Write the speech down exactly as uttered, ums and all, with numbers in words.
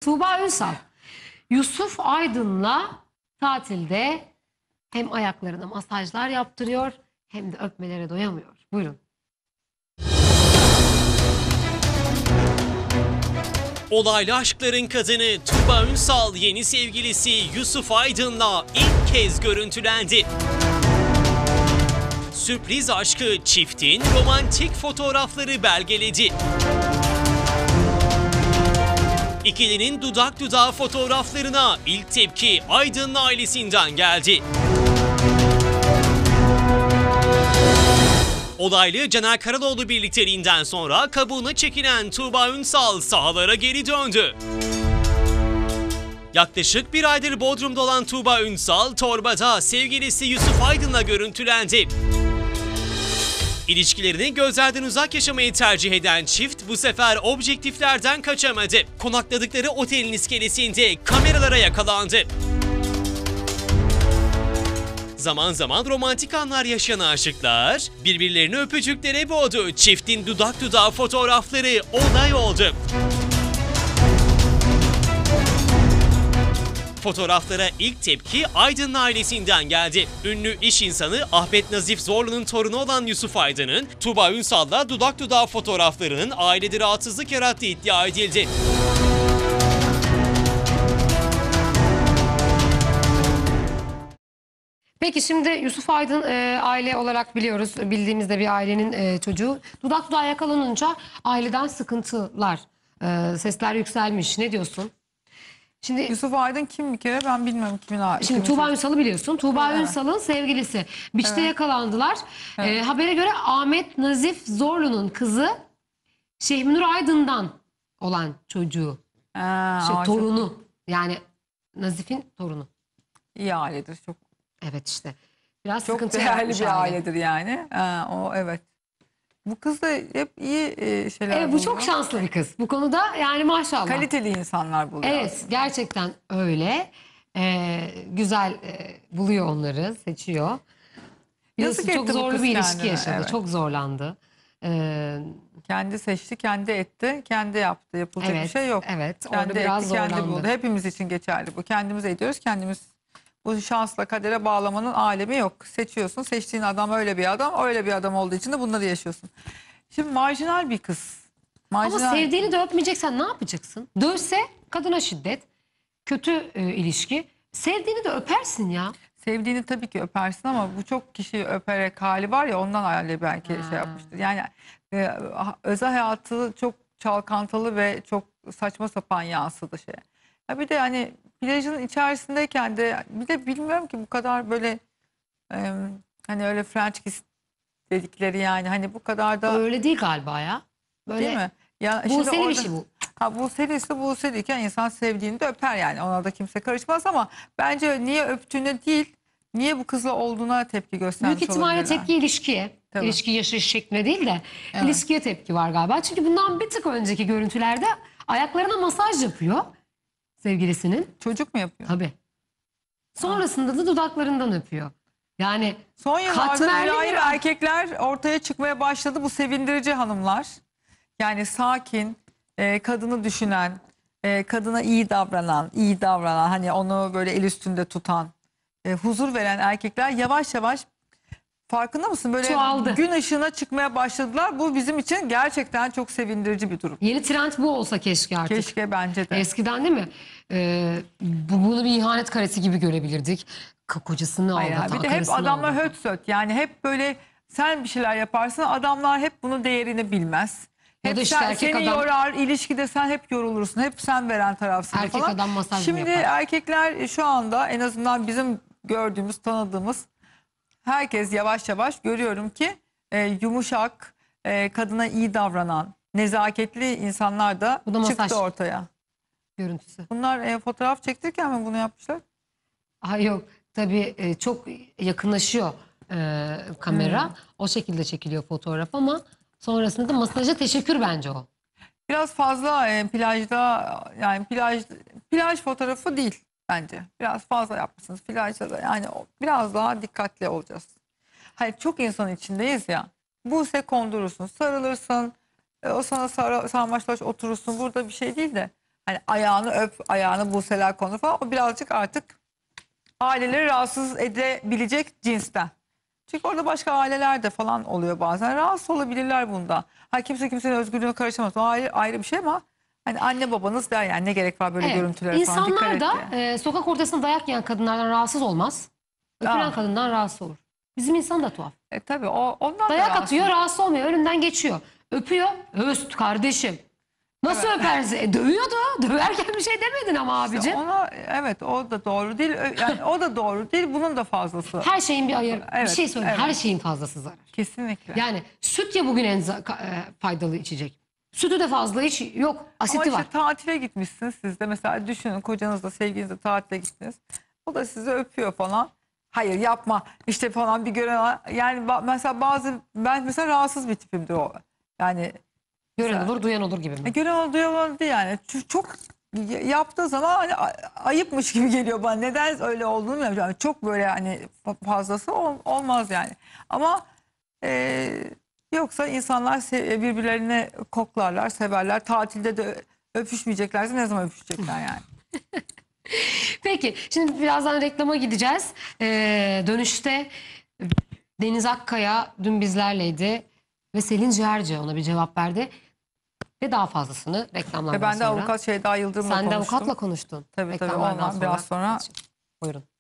Tuğba Ünsal, Yusuf Aydın'la tatilde hem ayaklarına masajlar yaptırıyor hem de öpmelere doyamıyor. Buyurun. Olaylı aşkların kadını Tuğba Ünsal yeni sevgilisi Yusuf Aydın'la ilk kez görüntülendi. Sürpriz aşkı çiftin romantik fotoğrafları belgeledi. İkilinin dudak dudağa fotoğraflarına ilk tepki Aydın'ın ailesinden geldi. Olaylı Caner Karaloğlu birlikteliğinden sonra kabuğuna çekilen Tuğba Ünsal sahalara geri döndü. Yaklaşık bir aydır Bodrum'da olan Tuğba Ünsal, torbada sevgilisi Yusuf Aydın'la görüntülendi. İlişkilerini gözlerden uzak yaşamayı tercih eden çift bu sefer objektiflerden kaçamadı. Konakladıkları otelin iskelesinde kameralara yakalandı. Zaman zaman romantik anlar yaşayan aşıklar birbirlerini öpücüklere boğdu. Çiftin dudak dudağa fotoğrafları olay oldu. Fotoğraflara ilk tepki Aydın'ın ailesinden geldi. Ünlü iş insanı Ahmet Nazif Zorlu'nun torunu olan Yusuf Aydın'ın Tuğba Ünsal'la dudak dudağa fotoğraflarının ailede rahatsızlık yarattığı iddia edildi. Peki şimdi Yusuf Aydın e, aile olarak biliyoruz, bildiğimizde bir ailenin e, çocuğu. Dudak dudağa yakalanınca aileden sıkıntılar, e, sesler yükselmiş. Ne diyorsun? Şimdi Yusuf Aydın kim bir kere ben bilmiyorum kimin aile. Şimdi Tuğba Ünsal'ı biliyorsun. Tuğba Evet. Ünsal'ın sevgilisi. Beach'te Evet. yakalandılar. Evet. E, habere göre Ahmet Nazif Zorlu'nun kızı Şehminur Aydın'dan olan çocuğu. Ha, Şey, aa, torunu. Yani Nazif'in torunu. çok iyi ailedir. Çok Evet işte. Biraz çok sıkıntı değerli yaratmış bir aile. ailedir yani. Ha, o evet. Bu kız da hep iyi e, şeyler Evet, bu buluyor. çok şanslı bir kız. Bu konuda yani maşallah. Kaliteli insanlar buluyor. Evet, aslında. gerçekten öyle. Ee, güzel e, buluyor onları, seçiyor. Biliyorsun, Yazık çok etti bu zorlu kız bir ilişki kendine, yaşadı. evet. Çok zorlandı. Ee, Kendi seçti, kendi etti, kendi yaptı. Yapılacak evet, bir şey yok. evet. Orada Kendi biraz etti, kendi zorlandı. buldu. Hepimiz için geçerli bu. Kendimiz ediyoruz, kendimiz. Bu şansla kadere bağlamanın alemi yok. Seçiyorsun, seçtiğin adam öyle bir adam, öyle bir adam olduğu için de bunları yaşıyorsun. Şimdi marjinal bir kız. Marjinal. Ama sevdiğini de öpmeyeceksen ne yapacaksın? Dövse kadına şiddet, kötü e, ilişki. Sevdiğini de öpersin ya. Sevdiğini tabii ki öpersin ama bu çok kişiyi öperek hali var ya ondan aile belki Ha. şey yapmıştır. Yani e, özel hayatı çok çalkantılı ve çok saçma sapan yansıdı şeye. Ya bir de hani plajın içerisindeyken de bir de bilmiyorum ki bu kadar böyle e, hani öyle French kiss dedikleri yani hani bu kadar da Öyle değil galiba ya. Böyle değil mi? Ya Bu şimdi senin orada- işi bu. Ha, bu serisi bu seriyken insan sevdiğini de öper yani. Ona da kimse karışmaz ama bence niye öptüğüne değil, niye bu kızla olduğuna tepki göstermiş Büyük ihtimalle olabilirler. tepki ilişkiye. Tabii. İlişki yaşayış şekline değil de Evet. ilişkiye tepki var galiba. Çünkü bundan bir tık önceki görüntülerde ayaklarına masaj yapıyor sevgilisinin. Çocuk mu yapıyor? Tabii. Sonrasında da dudaklarından öpüyor. Yani Son yıllarda katmerli mülayim bir- erkekler ortaya çıkmaya başladı. Bu sevindirici hanımlar. Yani sakin, e, kadını düşünen, e, kadına iyi davranan, iyi davranan, hani onu böyle el üstünde tutan, e, huzur veren erkekler yavaş yavaş farkında mısın? Böyle Çoğaldı. gün ışığına çıkmaya başladılar. Bu bizim için gerçekten çok sevindirici bir durum. yeni trend bu olsa keşke artık. Keşke bence de. Eskiden değil mi? Ee, bu, bunu bir ihanet karesi gibi görebilirdik. Ka- Kocasını Hayır, aldatan, bir de hep karısını adamlar aldatan. höt söt. Yani hep böyle sen bir şeyler yaparsın. Adamlar hep bunun değerini bilmez. Ya Hep da işte sen, erkek seni adam- yorar, ilişkide sen hep yorulursun. Hep sen veren tarafsın Erkek falan. adam masaj mı Şimdi yapar? erkekler şu anda en azından bizim gördüğümüz, tanıdığımız herkes yavaş yavaş görüyorum ki e, yumuşak, e, kadına iyi davranan, nezaketli insanlar da Bu da masaj. çıktı ortaya. Görüntüsü. Bunlar e, fotoğraf çektirirken mi bunu yapmışlar? Ay yok, tabii e, çok yakınlaşıyor e, kamera. Hmm. O şekilde çekiliyor fotoğraf ama sonrasında da masaja teşekkür bence o. Biraz fazla e, plajda yani plaj plaj fotoğrafı değil bence. Biraz fazla yapmışsınız plajda da yani o- biraz daha dikkatli olacağız. Hayır çok insan içindeyiz ya. Buse kondurursun, sarılırsın, e, o sana sar, sarmaşlaş oturursun. Burada bir şey değil de hani ayağını öp, ayağını Buse'ler konu falan, o birazcık artık aileleri rahatsız edebilecek cinsten. Çünkü orada başka aileler de falan oluyor bazen. Rahatsız olabilirler bundan. Ha, kimse kimsenin özgürlüğüne karışamaz. O ayrı, ayrı bir şey ama hani anne babanız der yani, ne gerek var böyle Evet. görüntülere falan, dikkat İnsanlar et da diye. e, sokak ortasında dayak yiyen kadınlardan rahatsız olmaz. Öpülen Aa. kadından rahatsız olur. Bizim insan da tuhaf. E tabii o, ondan da Dayak rahatsız. atıyor, rahatsız olmuyor. Önünden geçiyor. Öpüyor. Öst kardeşim. Nasıl öpersin? E, dövüyordu. Döverken bir şey demedin ama abicim. Ona, evet, o da doğru değil. Ö- Yani o da doğru değil. Bunun da fazlası. Her şeyin bir ayarı. Bir Evet, şey söyleyeyim. evet. Her şeyin fazlası zarar. Kesinlikle. Yani süt ya bugün en za- ka- e, faydalı içecek. Sütü de fazla iç. Yok. Ama Asiti işte var. tatile gitmişsiniz siz de. Mesela düşünün, kocanızla, sevgilinizle tatile gittiniz. O da sizi öpüyor falan. Hayır, yapma işte falan bir gören. Yani ba- mesela bazı, ben mesela rahatsız bir tipimdir o. Yani Gören mesela- olur, duyan olur gibi E, mi? gören oldu, yalan değil yani. Ç- Çok y- yaptığı zaman hani a- ayıpmış gibi geliyor bana. Neden öyle olduğunu bilmiyorum. Yani çok böyle hani fa- fazlası ol- olmaz yani. Ama e, yoksa insanlar se- birbirlerini koklarlar, severler. Tatilde de ö- öpüşmeyeceklerse ne zaman öpüşecekler yani? Peki. Şimdi birazdan reklama gideceğiz. Ee, dönüşte Deniz Akkaya dün bizlerleydi. Ve Selin Ciğerci ona bir cevap verdi. Ve daha fazlasını reklamlardan Ve ben de sonra. avukat Şeyda Yıldırım'la Sen de konuştum. avukatla konuştun. Tabii tabii, Reklamlardan ondan biraz sonra Buyurun.